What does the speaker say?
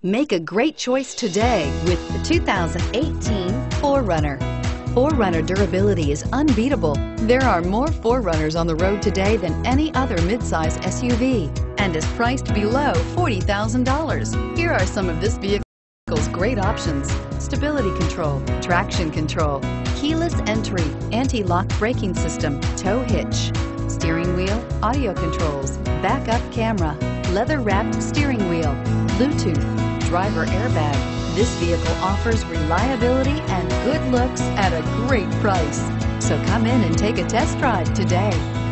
Make a great choice today with the 2018 4Runner. 4Runner durability is unbeatable. There are more 4Runners on the road today than any other midsize SUV and is priced below $40,000. Here are some of this vehicle's great options: stability control, traction control, keyless entry, anti-lock braking system, tow hitch, steering wheel audio controls, backup camera, leather-wrapped steering wheel, Bluetooth, driver airbag. This vehicle offers reliability and good looks at a great price. So come in and take a test drive today.